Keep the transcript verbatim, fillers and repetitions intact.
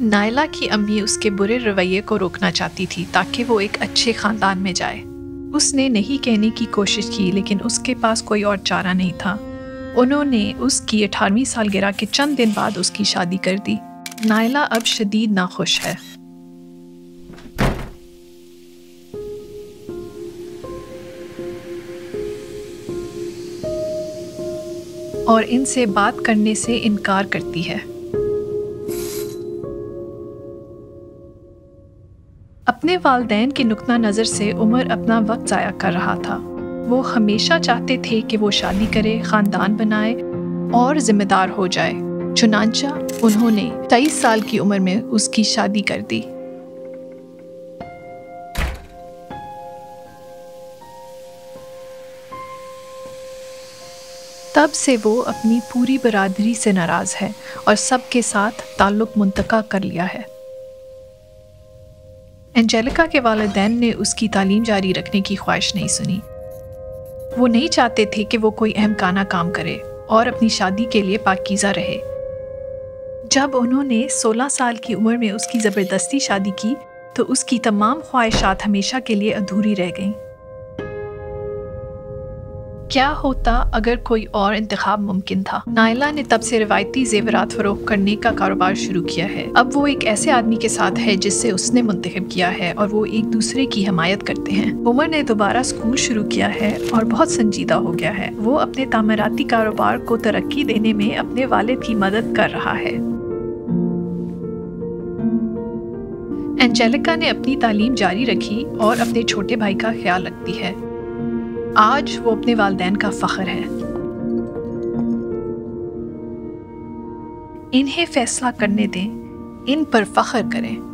نائلہ کی امی اس کے برے رویے کو روکنا چاہتی تھی تاکہ وہ ایک اچھے خاندان میں جائے۔ اس نے نہیں کہنے کی کوشش کی لیکن اس کے پاس کوئی اور چارہ نہیں تھا۔ انہوں نے اس کی اٹھارہویں سالگرہ کے چند دن بعد اس کی شادی کر دی۔ نائلہ اب شدید ناخوش ہے۔ اور ان سے بات کرنے سے انکار کرتی ہے۔ اپنے والدین کے نقطہ نظر سے عمر اپنا وقت ضائع کر رہا تھا۔ وہ ہمیشہ چاہتے تھے کہ وہ شادی کرے، خاندان بنائے اور ذمہ دار ہو جائے۔ چنانچہ انہوں نے تیئیس سال کی عمر میں اس کی شادی کر دی۔ تب سے وہ اپنی پوری برادری سے ناراض ہے اور سب کے ساتھ تعلق منقطع کر لیا ہے۔ انجیلیکا کے والدین نے اس کی تعلیم جاری رکھنے کی خواہش نہیں سنی۔ وہ نہیں چاہتے تھے کہ وہ کوئی احمقانہ کام کرے اور اپنی شادی کے لیے پاکیزہ رہے۔ جب انہوں نے سولہ سال کی عمر میں اس کی زبردستی شادی کی تو اس کی تمام خواہشات ہمیشہ کے لیے ادھوری رہ گئیں۔ کیا ہوتا اگر کوئی اور انتخاب ممکن تھا؟ نائلہ نے تب سے روایتی زیورات فروخت کرنے کا کاروبار شروع کیا ہے۔ اب وہ ایک ایسے آدمی کے ساتھ ہے جس سے اس نے منتخب کیا ہے اور وہ ایک دوسرے کی حمایت کرتے ہیں۔ عمر نے دوبارہ اسکول شروع کیا ہے اور بہت سنجیدہ ہو گیا ہے۔ وہ اپنے تعمیراتی کاروبار کو ترقی دینے میں اپنے والد کی مدد کر رہا ہے۔ انجیلیکا نے اپنی تعلیم جاری رکھی اور اپنے چھوٹے بھائی کا خیال رکھتی ہے۔ آج وہ اپنے والدین کا فخر ہے۔ انہیں فیصلہ کرنے دیں، ان پر فخر کریں۔